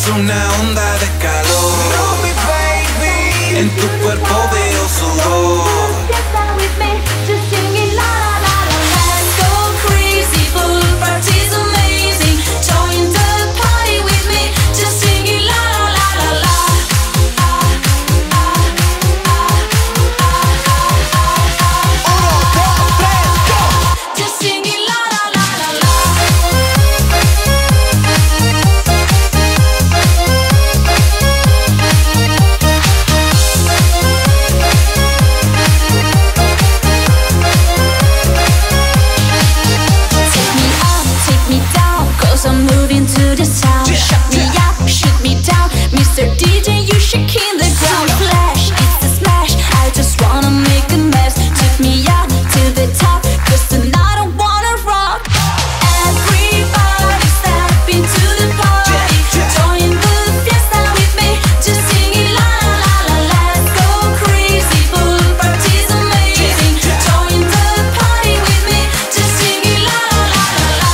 es una onda de calor. En tu cuerpo veo sudor. I'm moving to the sound. Shut me up, shoot me down. Mr. DJ, you shaking the ground. Flash, it's a smash. I just wanna make a mess. Take me up to the top, 'cause tonight I wanna rock. Everybody step into the party. Join the fiesta with me. Just singing la la la la. Let's go crazy, pool party's amazing. Join the party with me. Just singing la la la la.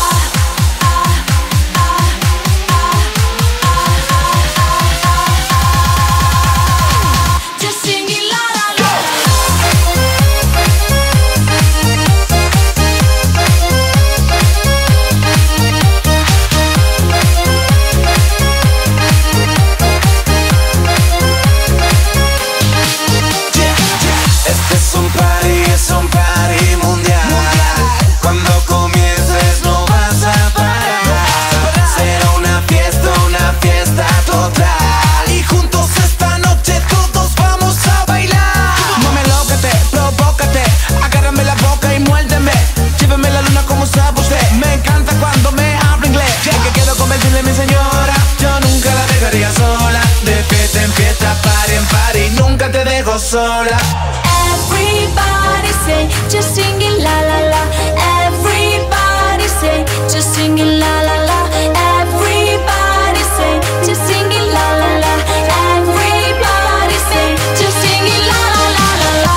Este es un party mundial. Cuando comiences no vas a parar. Será una fiesta total. Y juntos esta noche todos vamos a bailar. Muévelo, provócate, agárrame la boca y muérdeme. Lléveme la luna como sabe usted. Me encanta cuando me habla inglés. Es que quiero convertirle en mi señora. Yo nunca la dejaría sola. De fiesta en fiesta, party en party, nunca te dejo sola. Everybody say, just singing la la la. Everybody say, just singing la la la. Everybody say, just singing la la la. Everybody say, just singing la la la la la.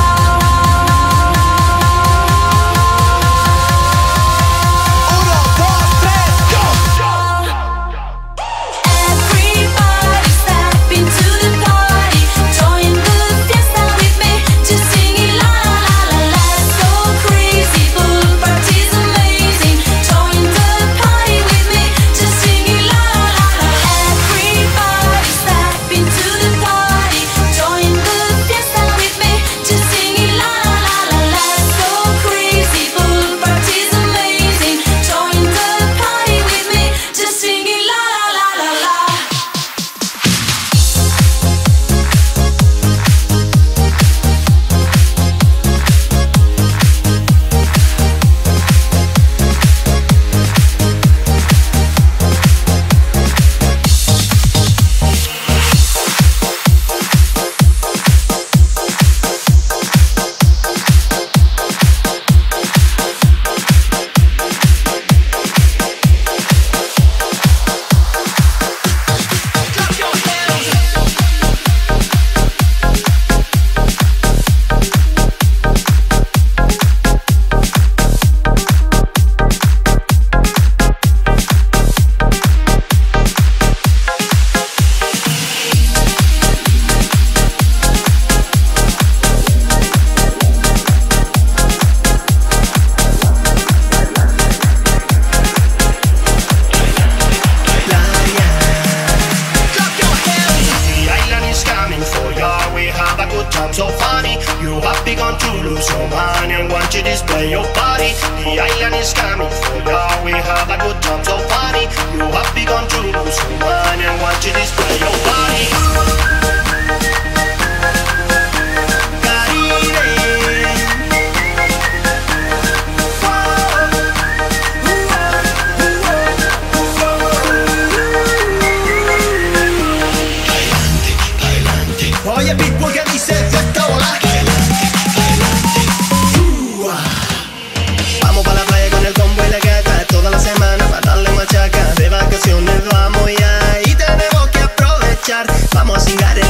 Uno, dos, tres, go. Everybody step into the party. Join the fiesta with me. Just singing la la la la. Let's go crazy, pool party's amazing. Join the party with me. Just singing la la la la. Everybody step into the party. Join the fiesta with me. Just singing la la la la. Let's go crazy, pool party's amazing. Join the party with me. Just singing la la la la la. The island is coming for ya. We have a good time, so funny. You have begun to lose your mind and want to display your body. The island is coming for ya. We have a good time, so funny. You have begun to lose your mind and want to display your body. Oye, Pitbull, ¿qué dices de esta bola? Vamos pa' la playa con el combo y la gata. Toda la semana para darle machaca. De vacaciones vamos ya y tenemos que aprovechar. Vamos a cingar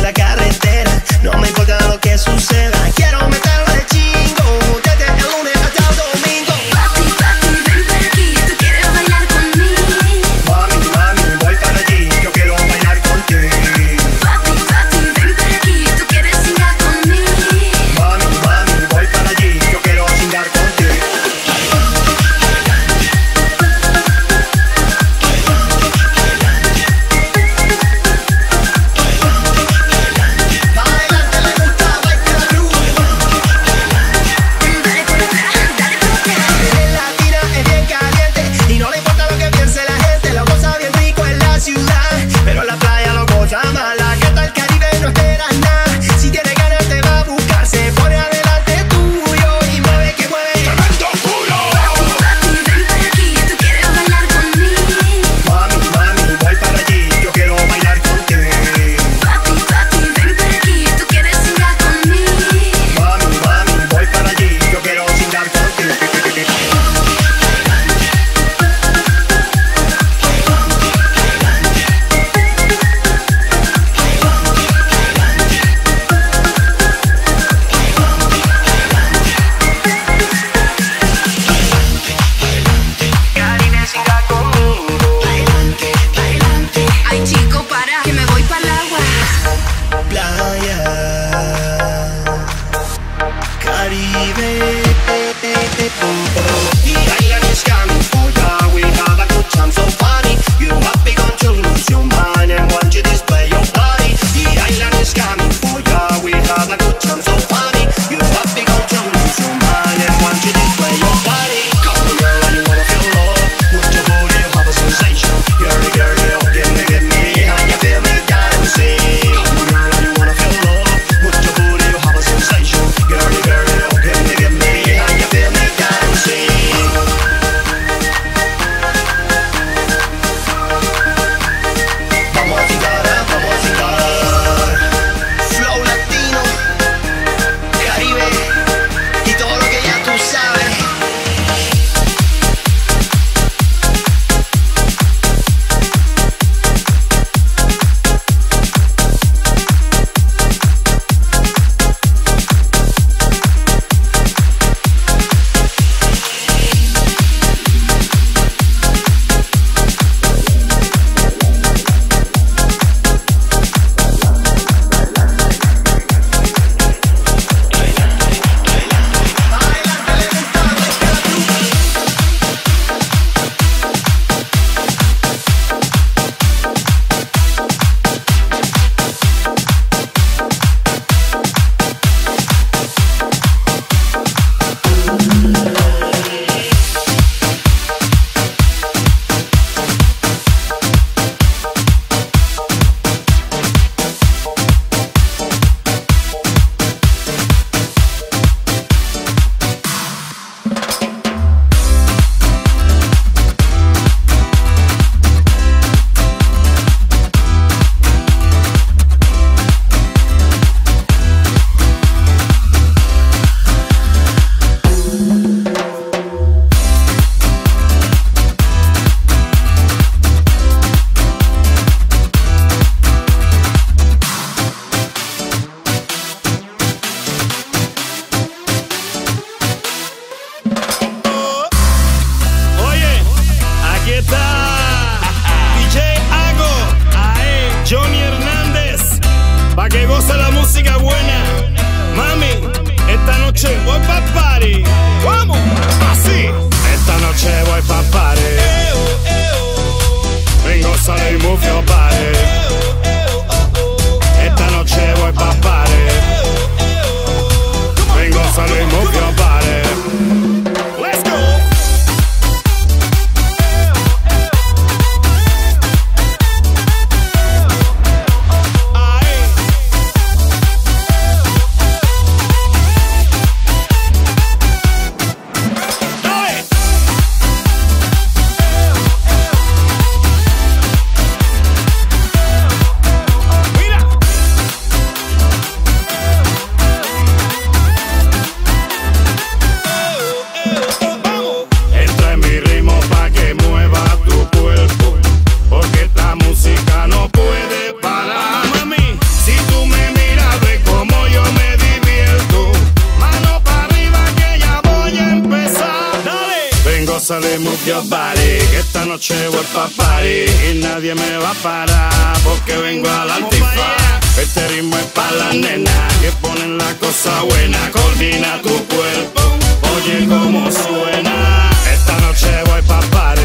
gózale, move your body, que esta noche voy pa' party y nadie me va a parar porque vengo al antifaz. Este ritmo es pa' las nenas que ponen la cosa buena. Coordina tu cuerpo, oye cómo suena. Esta noche voy pa' party.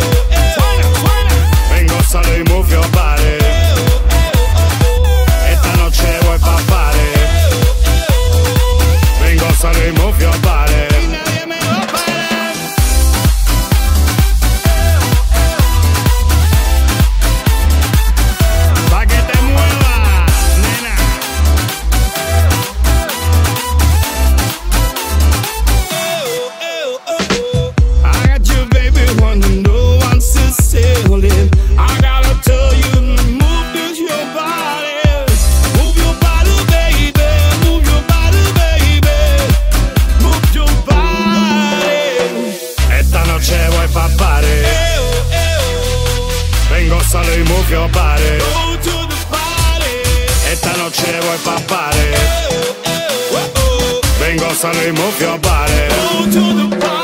Ven, gózale y move your body. Esta noche voy pa' party. Ven, gózale y move your body. I gotta tell you, move this your body. Move your body, baby. Move your body, baby. Move your body. Esta noche voy pa' party. Ven, gózale y move your body. Go to the party. Esta noche voy pa' party. Ven, gózale y move your body. Go to the party.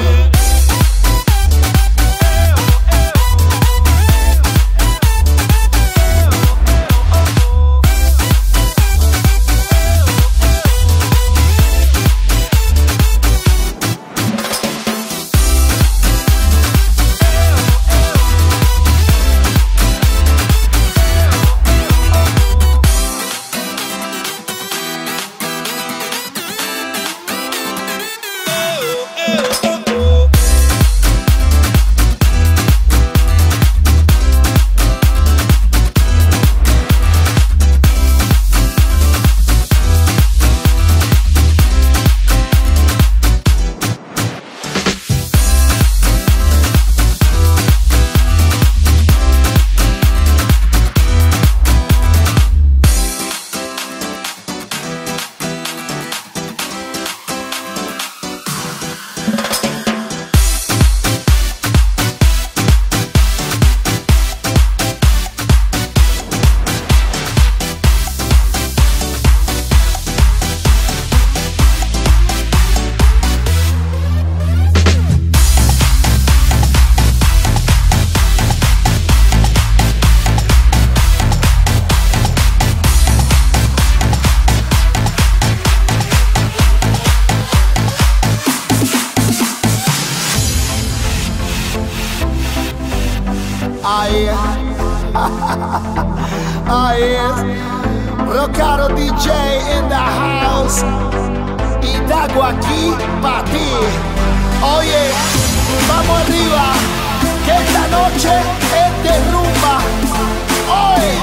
Ahí es Rockaro DJ in the house y Dago aquí pa' ti. Oye, vamos arriba, que esta noche es de rumba. Oye,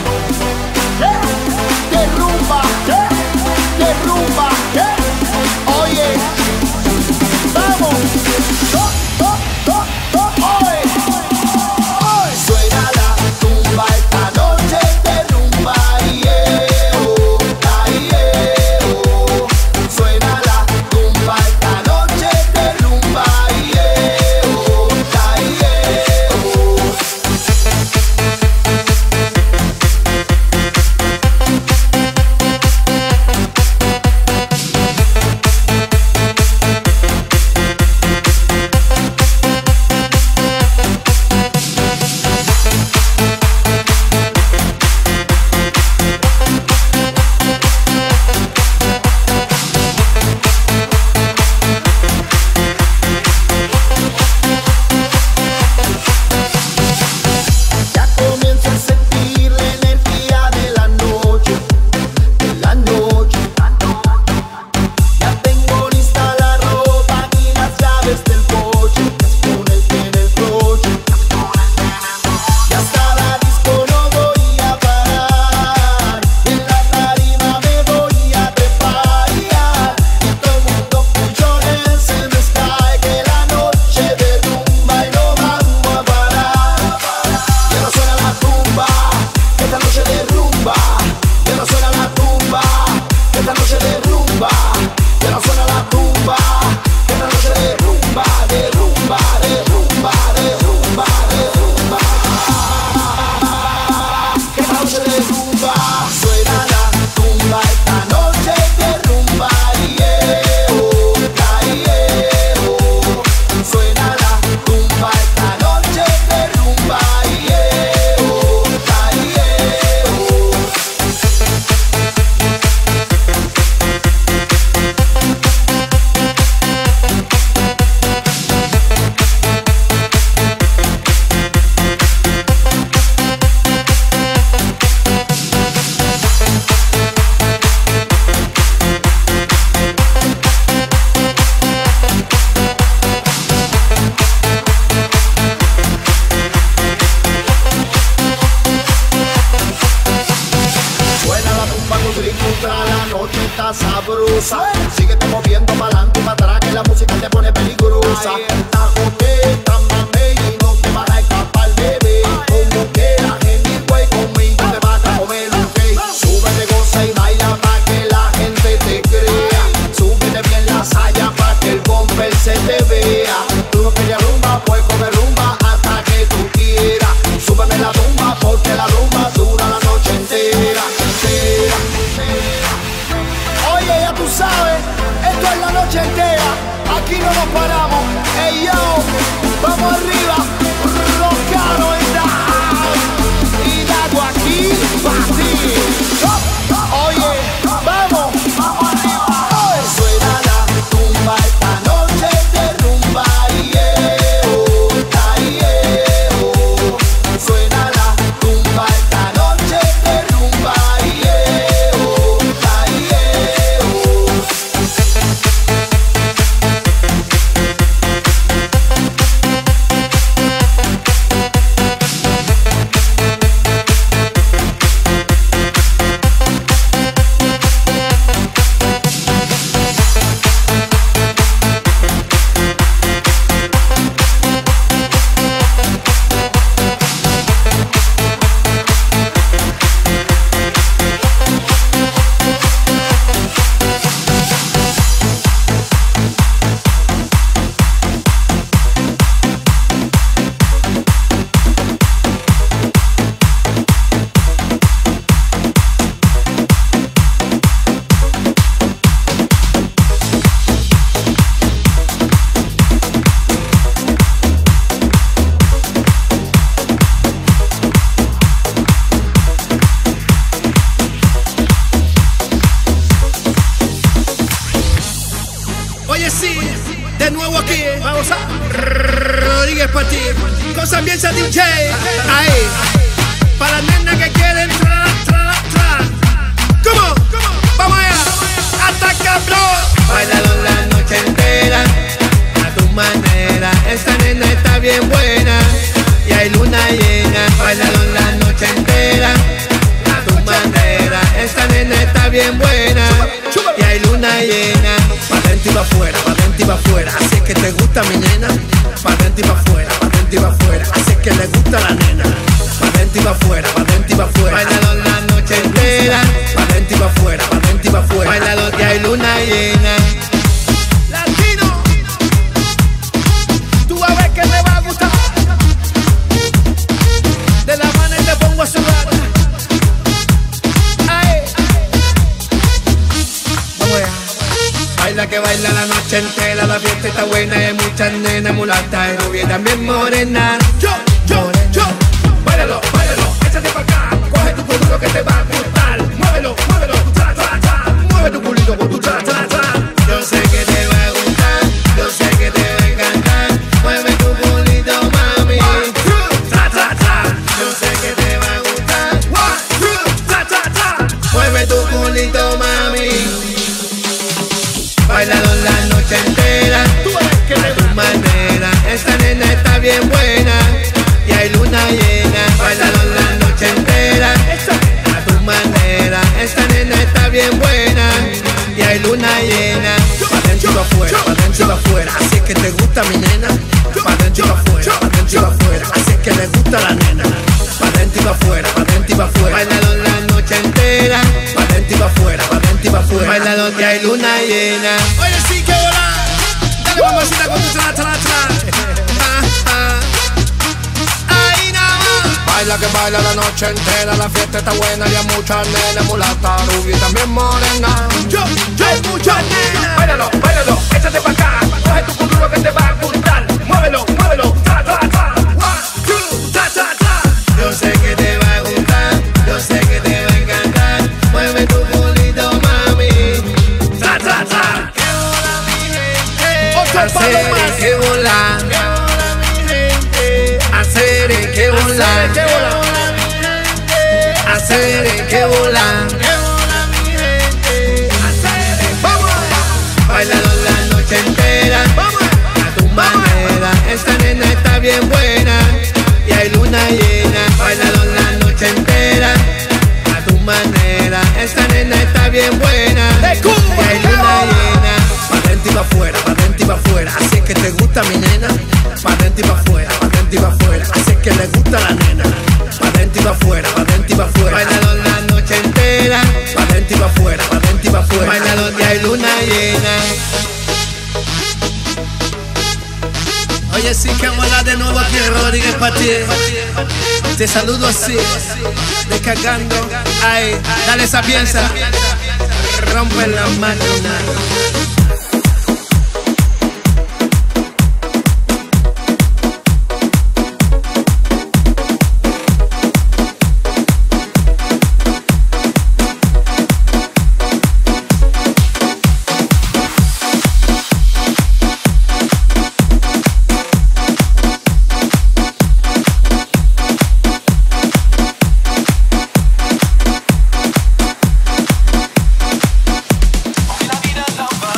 de rumba, de rumba. Oye, vamos. Suena la tumba esta noche de rumba, suena la tumba esta noche esa. La coqueta, mami, y no te vas a escapar, bebé. Como quieras, anyway, conmigo te vas a comer un cake. Súbete, goza y baila pa' que la gente te crea. Súbete bien la saya pa' que el bumper se te vea. Tú no querías rumba, pues come rumba hasta que tú quieras. Súbeme la tumba porque la rumba dura la noche entera. Oye, ya tú sabes, esto es la noche entera. Aquí no nos paramos. Ey yo, vamos arriba. Rocaro en la house. Y Dago aquí para ti. Oye, vamos arriba. Suena la tumba esta noche de rumba. Suena la tumba esta noche de rumba. Oye, sí, de nuevo aquí, vamos a Rodríguez para ti, cosa piensa DJ, ahí, para las nenas que quieren tra. ¿Cómo? Vamos allá, ataca, bro. Bailalo la noche entera, a tu manera. Esta nena está bien buena y hay luna llena. Bailalo la noche entera, a tu manera. Esta nena está bien buena y hay luna llena. Pa' dentro y pa' afuera, pa' dentro y pa' afuera. Así es que te gusta mi nena. Pa' dentro y pa' afuera, pa' dentro y pa' afuera. Así es que le gusta la nena. Pa' dentro y pa' afuera, pa' dentro y pa' afuera. Bailalo la noche entera, pa' dentro y pa' afuera, pa' dentro y pa' afuera. Bailalo que hay luna llena. Latino, tú vas a ver que le va a gustar. De la mano y te pongo a sudar. Ay. Vamos allá. Baila que baila la noche entera, la fiesta está buena y hay muchas nenas mulatas y rubia y también morena. Yo. Báilalo, échate pa' acá, coge tu culito que te va a gustar. Muévelo, tra, mueve tu culito con tu tra. Yo sé que te va a gustar, yo sé que te va a encantar. Mueve tu culito, mami. Tra. Yo sé que te va a gustar. Tra. Mueve tu culito, mami. Bailalo la noche entera, a tu manera. Esta nena está bien buena y hay luna llena. Bailalo la noche entera, a tu manera. Esta nena está bien buena y hay luna llena. Pa' dentro y pa' afuera, pa' dentro y pa' afuera. Así es que te gusta mi nena. Pa' dentro y pa' afuera, pa' dentro y pa' afuera. Así es que le gusta la nena. Pa' dentro y pa' afuera, pa' dentro y pa' afuera. Bailalo la noche entera, pa' dentro y pa' afuera, pa' dentro y pa' afuera. Bailalo que hay luna llena. Oye, sí, que hola. Dale, mamacita, con tu tra. Ahí nada más. Baila que baila la noche entera, la fiesta está buena y hay muchas nenas mulatas, rubia y también morena. Yo, muchas nenas. Báilalo, échate pa' acá, coge tu culito que te va a gustar. Muévelo, tra. Yo sé que te va a gustar, yo sé que te va a encantar. Mueve tu culito, mami. Tra. Que hola mi gente. Otro palo más. Que vola. Hacer que vola. Hacer que vola. Bailalo la noche entera, a tu manera. Esta nena está bien buena y hay luna llena. Bailalo la noche entera, a tu manera. Esta nena está bien buena y hay luna llena. Pa' dentro y pa' afuera, pa' dentro y pa' afuera. Así es que le gusta mi nena, pa' dentro y pa' afuera, pa' dentro y pa' afuera. Así que le gusta la nena, pa' dentro y pa' afuera, pa' dentro y pa' afuera. Bailalo la noche entera, pa' dentro y pa' afuera, pa' dentro y pa' afuera. Baila donde hay luna llena. Oye, sí que mola de nuevo aquí Rodríguez pa' ti. Te saludo así, descargando. Ay, dale esa pieza, rompe la máquina. La vida no va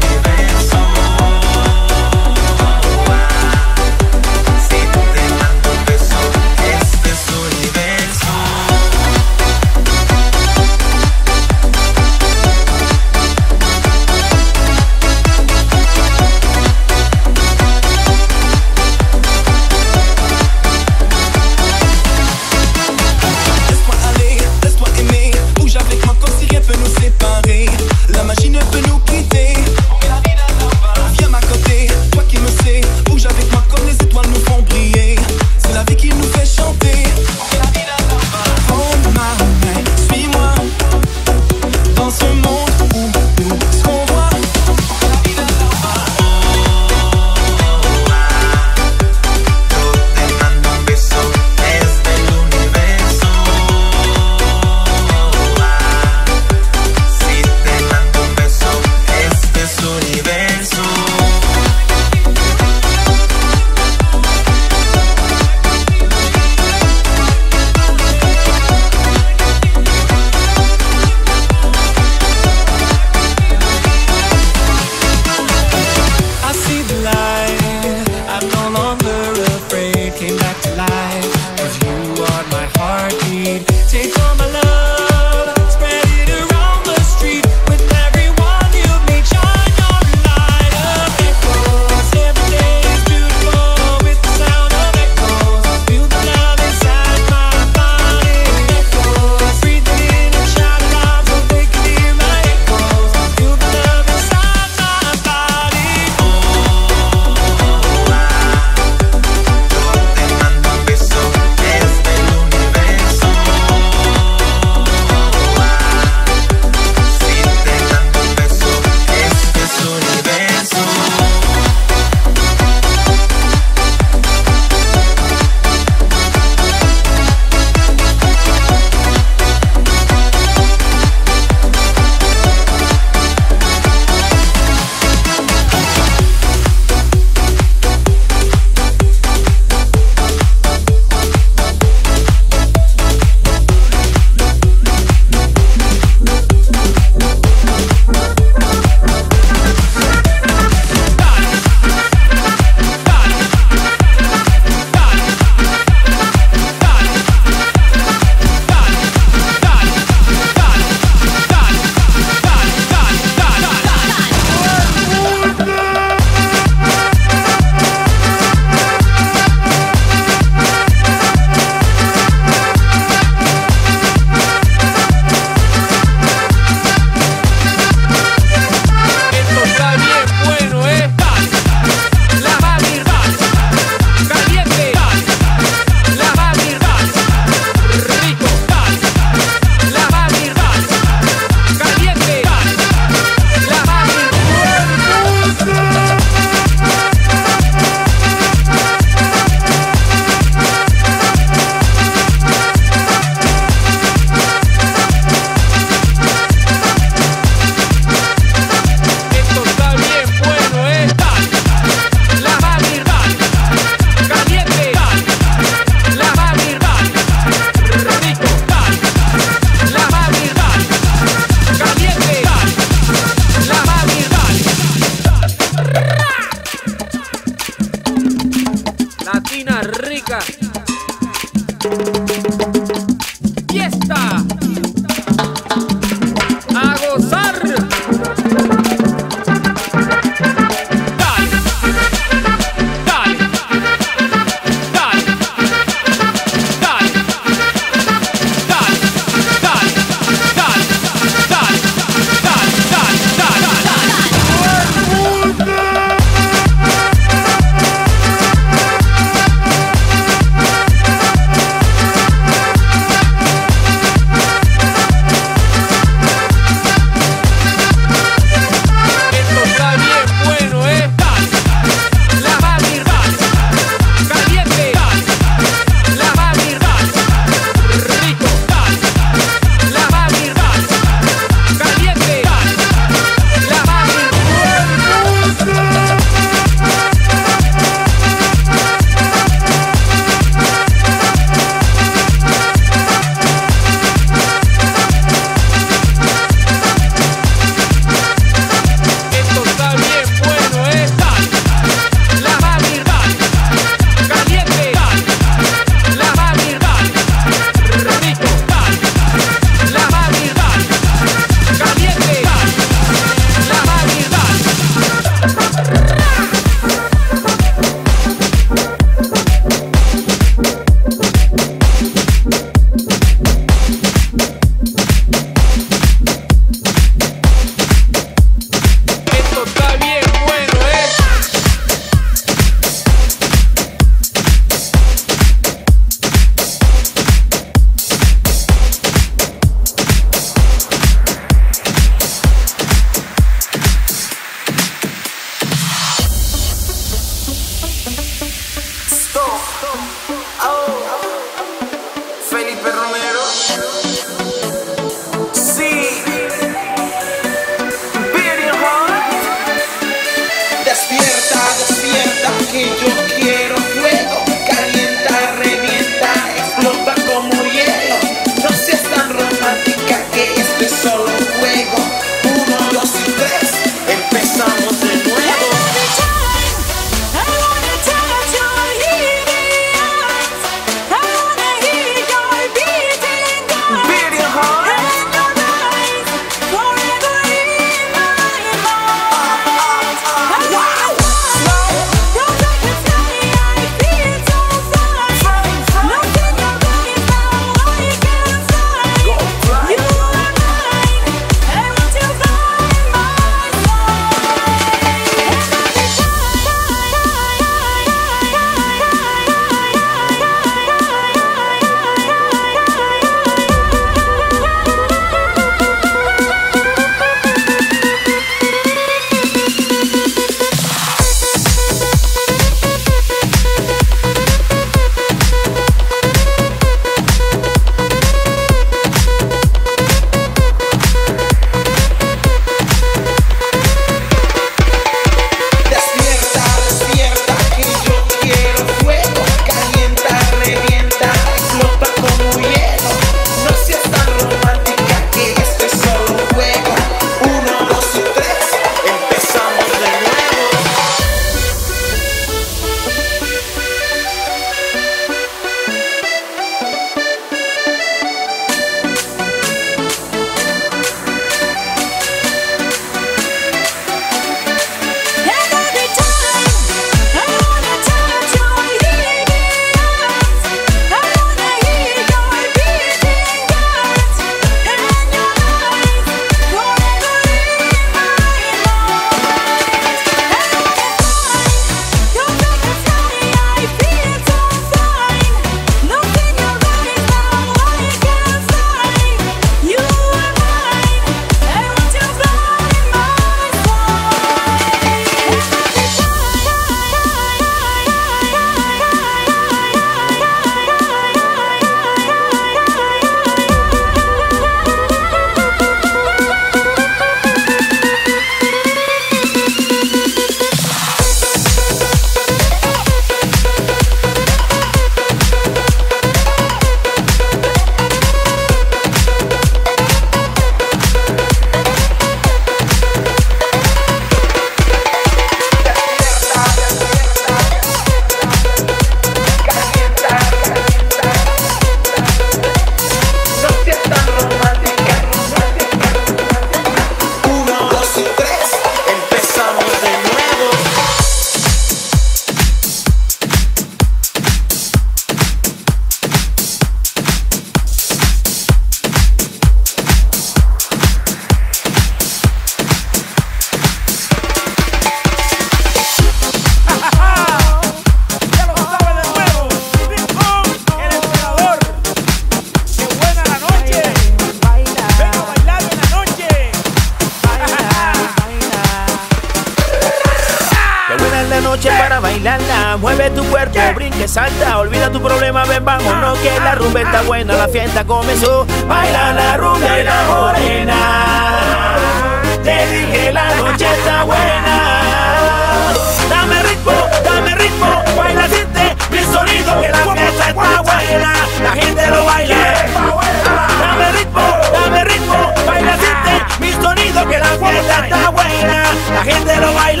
mueve tu cuerpo, brinque, salta, olvida tu problema, ven, vámonos que la rumba está buena, la fiesta comenzó. Baila la rumba y la morena, te dije la noche está buena. Dame ritmo, baila, siente mi sonido que la fiesta está buena, la gente lo baila. Dame ritmo, baila, siente mi sonido que la fiesta está buena, la gente lo baila.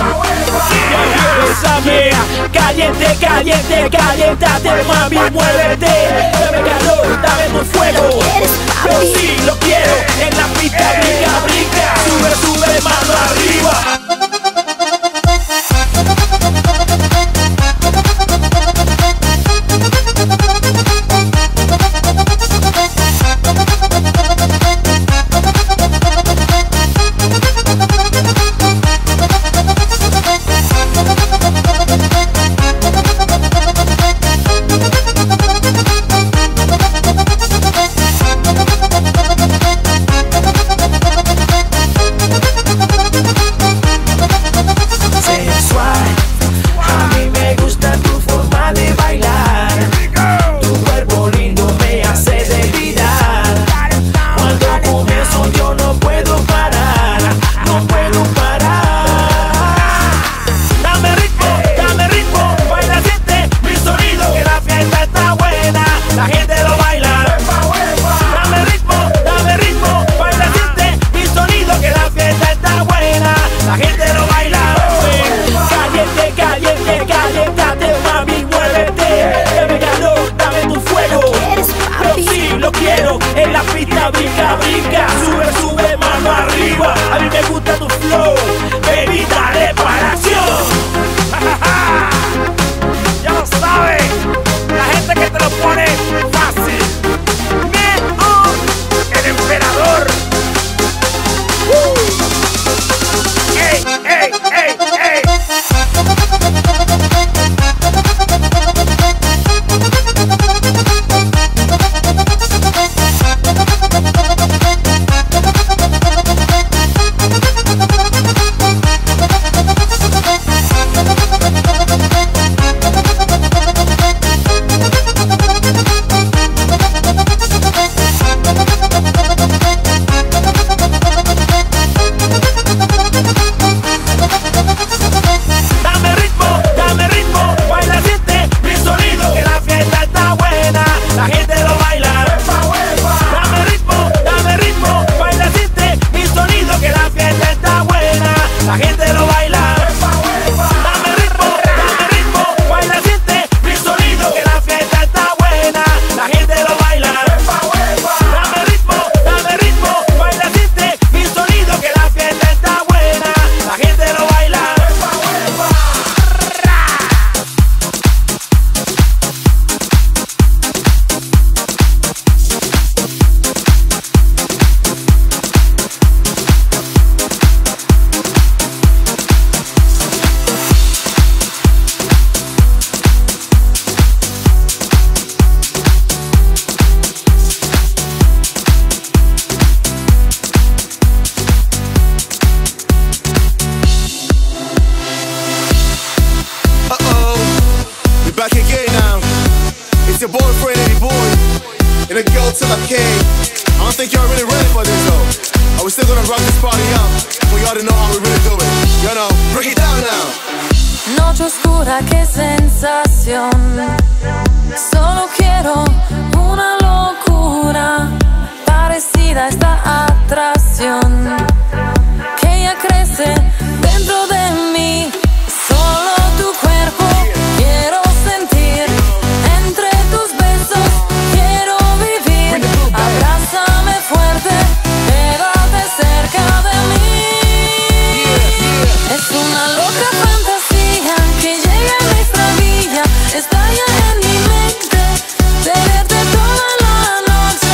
Bésame, caliente, caliente, calientate, mami, muévete. Dame calor, dame tu fuego. Yo sí lo quiero, en la pista brinca, brinca. Sube, sube, mano arriba. En la pista brinca, brinca, sube, sube, mano arriba. A mí me gusta tu flow, baby, dale para acción. Ya lo sabes, la gente que te lo pone fácil. El emperador. Ey, ey, ey, ey. It's your boyfriend, Eddie Boy, and a girl till I came. I don't think y'all really ready for this though. Are we still gonna rock this party out? For y'all to know how we really do it. You know, break it down now. Noche oscura, qué sensación. Solo quiero una locura parecida a esta atracción que ya crece dentro de mí. Solo tu cuerpo quiero sentir, entre tus besos quiero vivir. Abrázame fuerte, quédate cerca de mí. Es una loca fantasía que llega y me extravía, estalla en mi mente, tenerte toda la noche.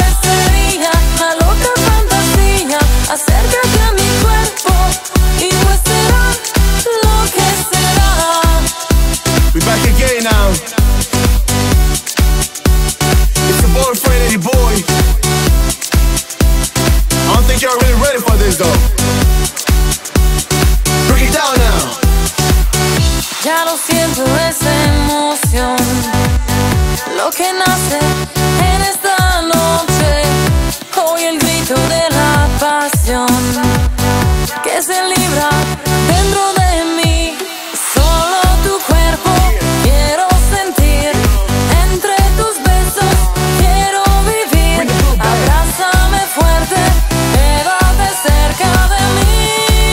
que nace en esta noche. Hoy el grito de la pasión que se libra dentro de mí. Solo tu cuerpo quiero sentir, entre tus besos quiero vivir. Abrázame fuerte, quédate cerca de mí.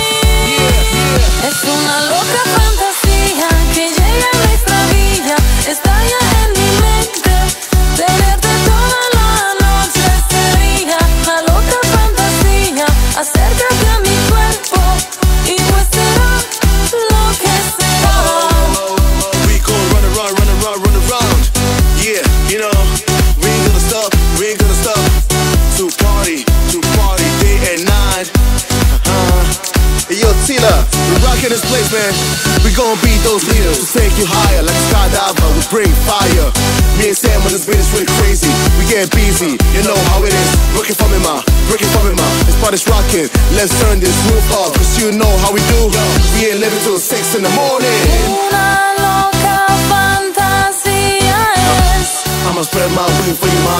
Es una loca fantasía que llega en mi extravilla, estalla en mi mente, tenerte toda la noche sería la loca fantasía. Acércate a mi cuerpo y pues será lo que será. We gon' run around. Yeah, you know, we ain't gonna stop. To party, day and night. Hey yo, Tila, we rockin' this place, man. We gon' be those leaders to take you higher like a skydiver. We bring fire. Me and Sam on this beat is really crazy. We get busy, you know how it is. Working for me, ma. This party's rockin'. Let's turn this roof up, cause you know how we do. We ain't living till 6 in the morning. Una loca fantasía es. I'ma spread my wings for you, ma.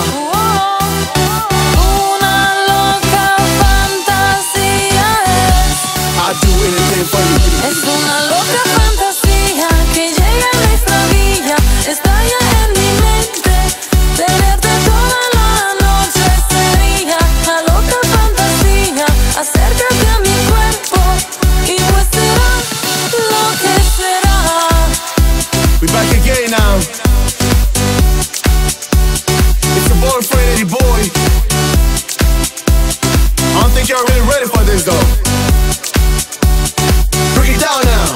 Una loca fantasía es. I'll do anything for you. Es una loca fantasía que llega en mi extravilla, estalla en mi mente, tenerte toda la noche sería la loca fantasía. Acércate a mi cuerpo y pues será lo que será. We back again now. It's your boyfriend, Eddie Boy. I don't think y'all really ready for this though. Break it down now.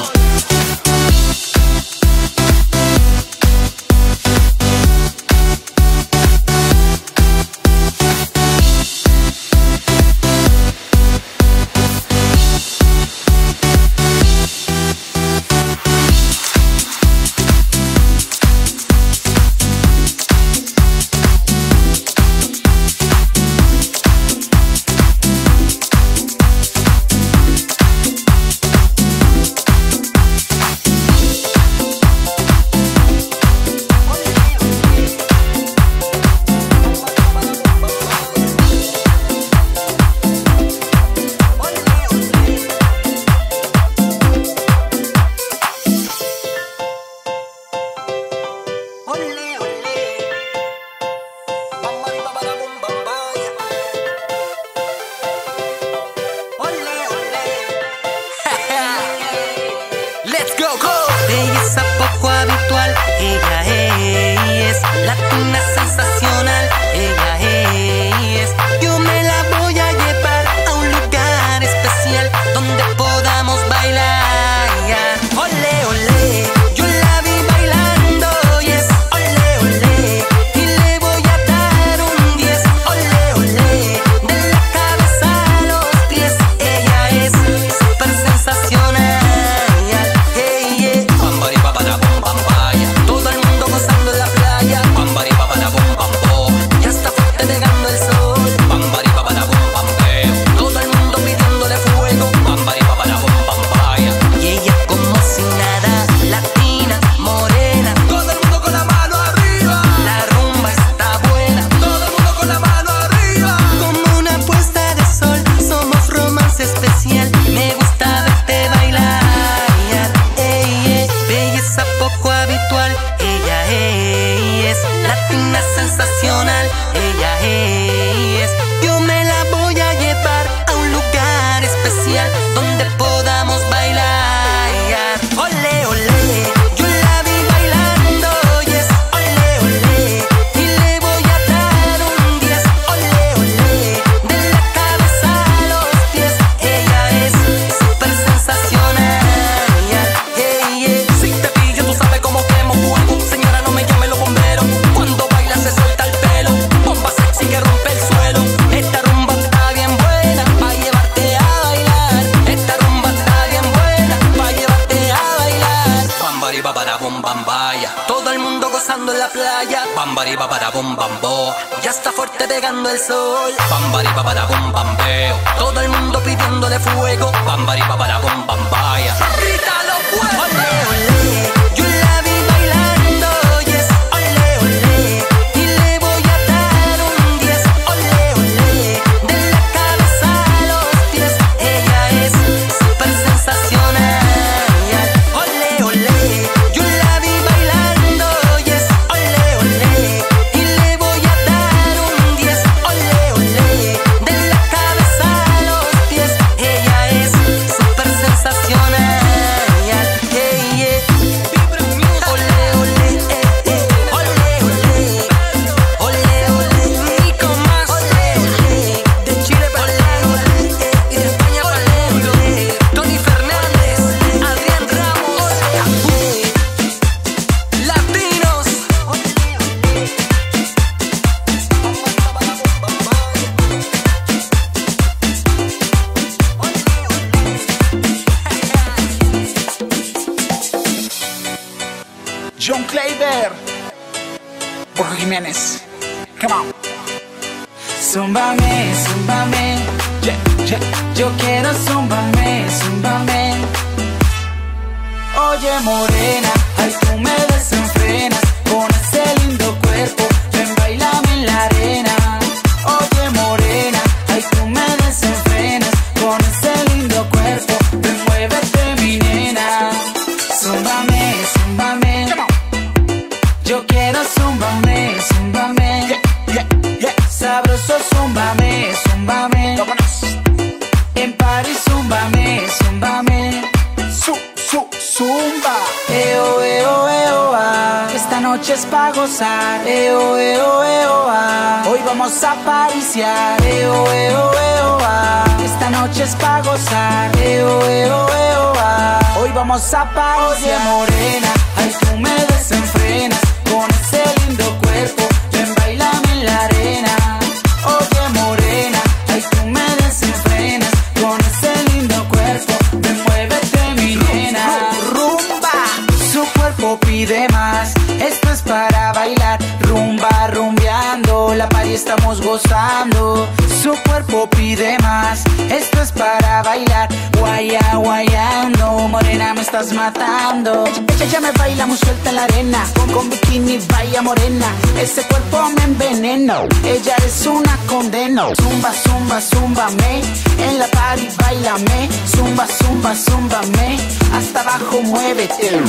Belleza poco habitual, ella es latina sensacional, ella es. Yo me la voy a llevar a un lugar especial donde podamos bailar. Ole, ole, yo la vi bailando y es ole, ole. Y le voy a dar un 10, ole, ole. De la cabeza a los pies, ella es súper sensacional. Todo el mundo gozando en la playa. Ya está fuerte pegando el sol. Todo el mundo pidiéndole fuego. Y ella como si nada, latina, morena. Todo el mundo con la mano arriba. La rumba está buena. Todo el mundo con la mano arriba. Como una puesta de sol, somos romance especial. Me gusta verte bailar. Belleza poco habitual, ella es latina sensacional, ella es. Yo me la voy a llevar a un lugar especial donde podamos bailar. Ole, ole, yo la vi bailando y es ole, ole. Y le voy a dar un 10, ole, ole. De la cabeza a los pies, ella es súper sensacional. Si te pillo, tú sabes cómo quemo fuego. Señora, no me llame los bomberos. Cuando baila se suelta el pelo. Bomba sexy que rompe el suelo. Esta rumba está bien buena pa' llevarte a bailar. Esta rumba está bien buena pa' llevarte a bailar. Bambari babara bom bambaya. Todo el mundo gozando en la playa. Bambari babara bom bambo. Ya está fuerte pegando el sol. Bambari babara bom bambeo. Todo el mundo pidiéndole fuego. Bambari babara bom bambaya. Grítalo fuerte. Ole, ole, yo la vi bailando y es ole, ole. Jorge Jiménez. Come on. Zúmbame, zúmbame, yeah, yeah. Yo quiero zúmbame, zúmbame. Oye morena, ay tú me desenfrenas con ese lindo cuerpo, ven bailame en la arena. Oye morena, ay tú me desenfrenas con ese lindo cuerpo, ven muévete mi nena. Zúmbame, zúmbame, yo quiero zúmbame, zúmbame, yeah, yeah, yeah. Sabroso zúmbame, zúmbame, en París zúmbame, zúmbame, zumba. Ah. Esta noche es pa' gozar, ah. Hoy vamos a pariciar, ah. Esta noche es pa' gozar, ah. Hoy vamos a pariciar. Oye morena, ay tú me desenfrenas con ese lindo cuerpo, ven bailame en la arena. Oye morena, ay tú me desenfrenas con ese lindo cuerpo, ven muévete mi nena. Rumba, su cuerpo pide más, esto es para bailar. Rumba, rumbeando, la party estamos gozando. Su cuerpo pide más, esto es para bailar. Guaya, guayando, morena me estás matando. Ella ya me baila muy suelta en la arena, con bikini vaya morena, ese cuerpo me envenena. Ella es una condena. Zumba, zumba, zúmbame, en la party bailame. Zumba, zumba, zúmbame, hasta abajo muévete.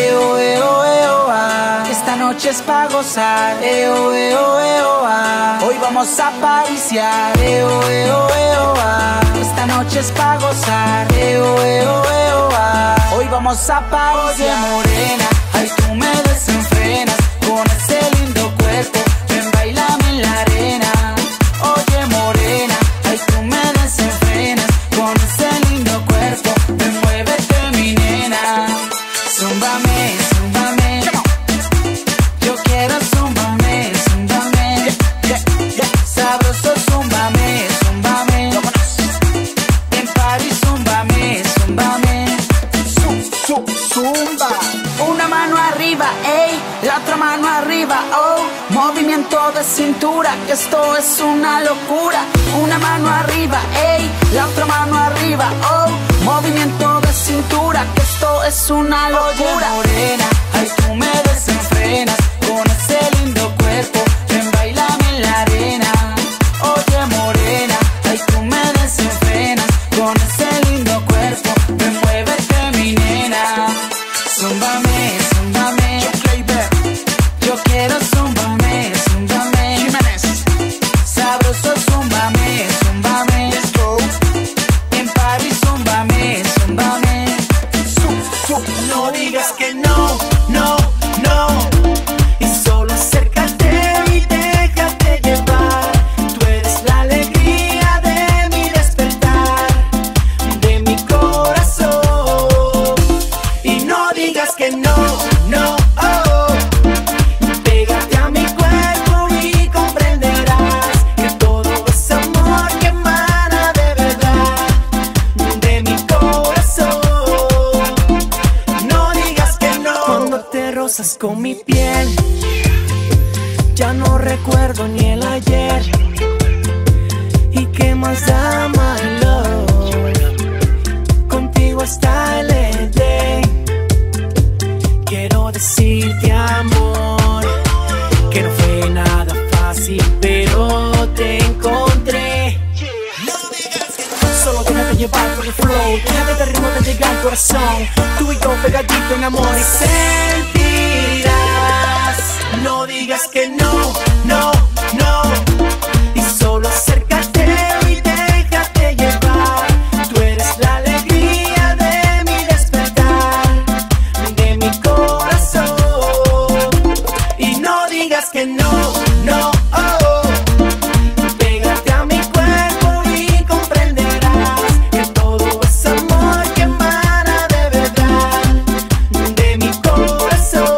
Ah. Esta noche es pa' gozar, ah. Hoy vamos a pariciar, ah. Esta noche es pa' gozar, ah. Hoy vamos a pariciar. Oye morena, ay tú me desenfrenas con ese lindo cuerpo, ven bailame en la arena. Oye morena, ay tú me desenfrenas con ese lindo cuerpo, ven muévete mi nena. Zúmbame, zúmbame, yo quiero zúmbame, zúmbame, yeah, yeah. Sabroso zúmbame, zúmbame, en París zúmbame, zúmbame, zumba. Una mano arriba, ey, la otra mano arriba, oh. Movimiento de cintura, que esto es una locura. Una mano arriba, ey, la otra mano arriba, oh. Movimiento de cintura, que esto es una locura. Oye morena, ay tú me desenfrenas con ese lindo cuerpo, ven bailame en la arena. Oye morena, ay tú me desenfrenas con ese lindo cuerpo, ven muévete mi nena. Zúmbame, zúmbame, yo quiero zúmbame, zúmbame, Jiménez. Sabroso zúmbame, zúmbame, let's go. En París zúmbame, zúmbame, no digas que no, no, no, y solo acércate y déjate llevar. Tú eres la alegría de mi despertar, de mi corazón. Y no digas que no, no, oh. Pégate a mi cuerpo y comprenderás que todo es amor que emana de verdad, de mi corazón. No digas que no. Cuando te rozas con mi piel, ya no recuerdo ni el ayer. ¿Y qué más da, my love? Contigo hasta el day. Quiero decirte, amor, que no fue nada fácil, pero te encontré. Solo déjate llevar por el flow, déjate este ritmo de llegar al corazón. Tú y yo pegadito en amor y sentirás. No digas que no, no, no, y solo acércate y déjate llevar. Tú eres la alegría de mi despertar, de mi corazón. Y no digas que no, no, oh. Pégate a mi cuerpo y comprenderás que todo es amor que emana de verdad, de mi corazón.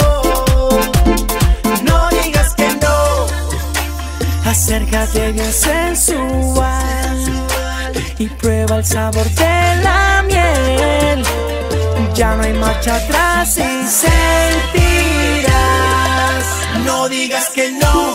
No digas que no. Acércate bien sensual y prueba el sabor de la miel. Ya no hay marcha atrás y sentirás No digas que no.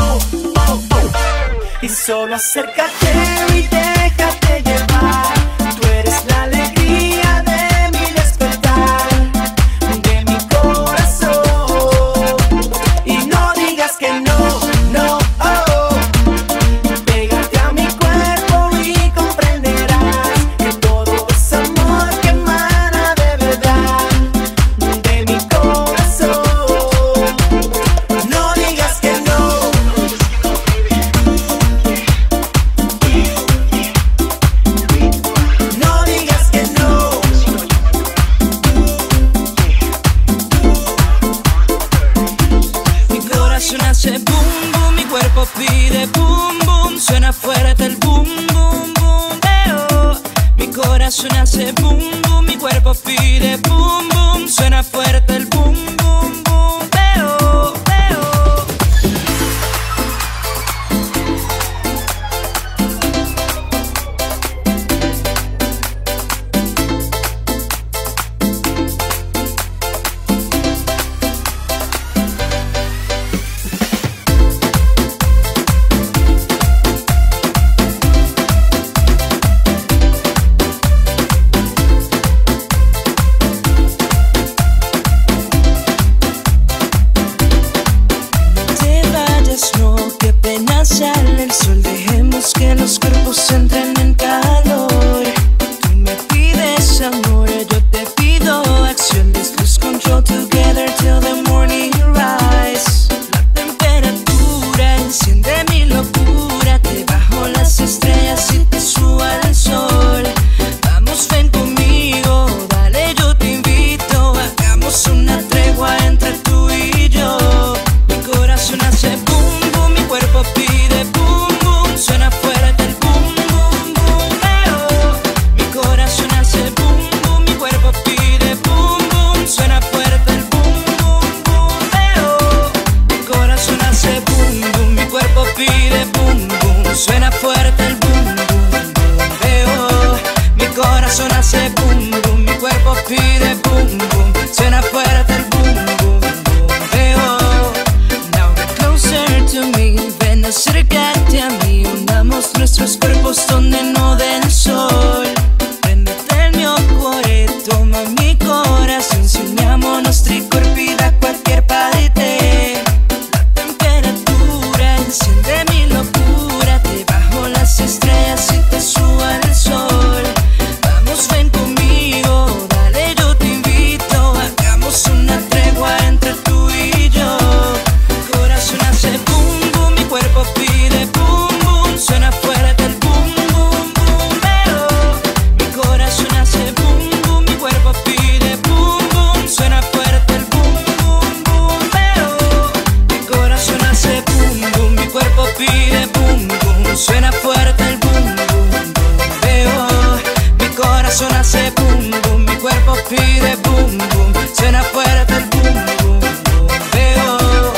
Y solo acércate y déjate llevar. Tú eres la alegría de mi despertar, de mi corazón. Y no digas que no, no. Pégate a mi cuerpo y comprenderás que todo es amor que emana de verdad, de mi corazón. No digas que no. No digas que no. Mi corazón hace boom boom, mi cuerpo pide boom boom, suena fuerte el boom boom boom, veo. Mi corazón hace boom boom, mi cuerpo pide boom boom, suena fuerte el boom boom boom, veo, veo. Te vayas, no, que apenas sale el sol, dejemos que los cuerpos entren en calor. Tú me pides amor, yo te pido acción. Let's lose control together till the morning rise. La temperatura enciende mi locura, te bajo las estrellas y te subo al sol. Vamos, ven conmigo, dale, yo te invito. Hagamos una tregua entre tú y yo. Mi corazón hace boom boom, mi cuerpo pide boom boom, suena fuerte el boom boom boom, veo. Mi corazón hace boom boom, mi cuerpo pide boom boom, suena fuerte el boom boom boom, veo. Mi corazón hace boom boom, mi cuerpo pide boom boom, suena fuerte el boom boom boom, veo. Mi corazón hace boom boom, mi cuerpo pide boom boom, suena fuerte el boom boom boom, veo. Now get closer to me, ven acércate a mí, unamos nuestros cuerpos donde no den sol. Préndete el mio cuore, toma mi corazón, si uniamonos tricorpi da cualquier parte. La temperatura enciende mi locura, te bajo las estrellas y te subo al sol. Vamos, ven conmigo, dale, yo te invito. Hagamos una tregua entre tú y yo. Mi corazón hace boom boom, mi cuerpo pide boom boom, suena fuerte el boom boom boom, veo. Mi corazón hace boom boom, mi cuerpo pide boom boom, suena fuerte el boom boom boom, veo. Mi corazón hace boom boom, mi cuerpo pide boom boom, suena fuerte el boom boom boom, veo. Mi corazón hace boom boom, mi cuerpo pide boom boom, suena fuerte el boom boom boom, veo.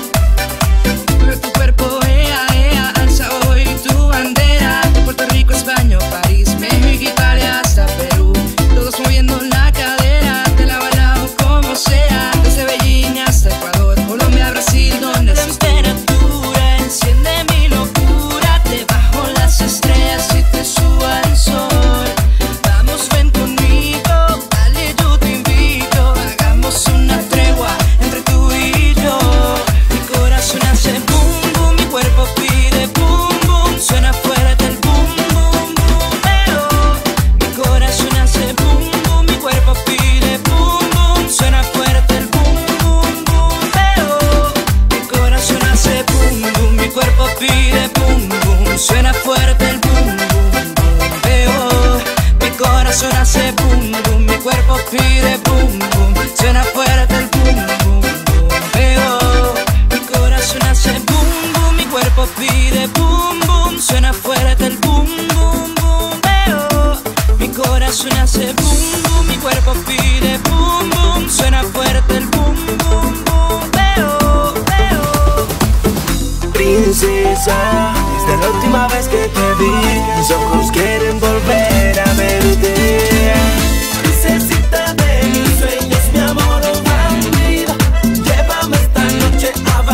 Mueve tu cuerpo, alza hoy tu bandera. De Puerto Rico, España, París, México, Italia hasta Perú. Todos moviendo la cadera, te la bailao como sea. Desde Beijing hasta Ecuador, Colombia, Brasil, donde la temperatura enciende mi locura, te bajo las estrellas y te subo al sol. Vamos, ven conmigo, dale, yo te invito. Hagamos una tregua entre tú y yo. Mi corazón hace boom boom, mi cuerpo pide boom boom, suena fuerte el boom boom boom, veo. Mi corazón hace boom boom, mi cuerpo pide boom boom, suena fuerte el boom boom boom, veo. Mi corazón hace boom boom, mi cuerpo pide boom boom, suena fuerte el boom boom boom, veo. Mi corazón hace boom boom, mi cuerpo pide boom boom, suena fuerte el boom boom boom, veo. Mi corazón hace boom boom, mi cuerpo pide boom boom, suena fuerte el boom boom boom, veo. Mi corazón hace boom boom, mi cuerpo pide boom boom, suena fuerte el boom boom boom, veo, veo. Princesa, desde la última vez que te vi, mis ojos quieren volver a verte. Princesita de mis sueños, mi amor, oh bandida, llévame esta noche a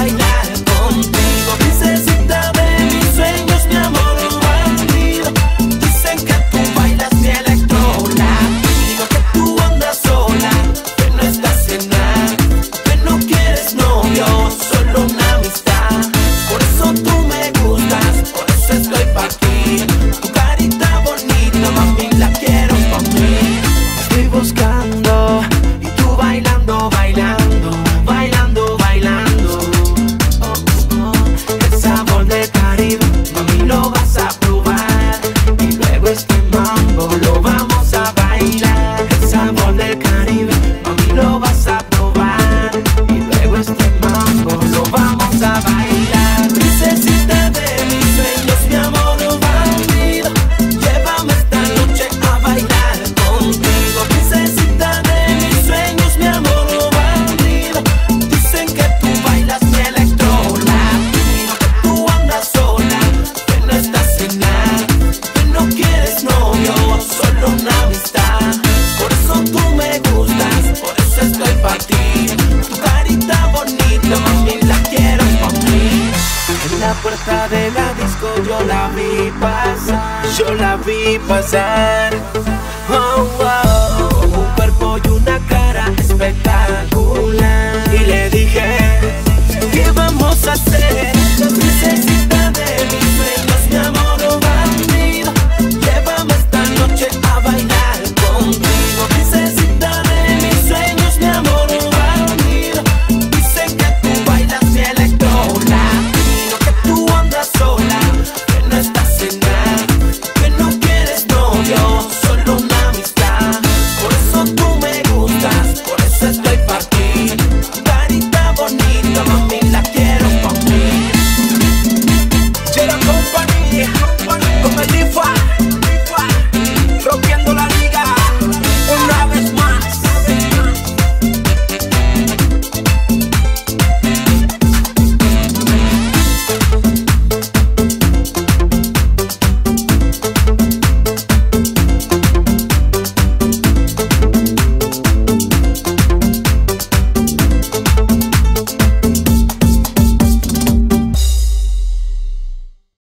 yo la vi pasar.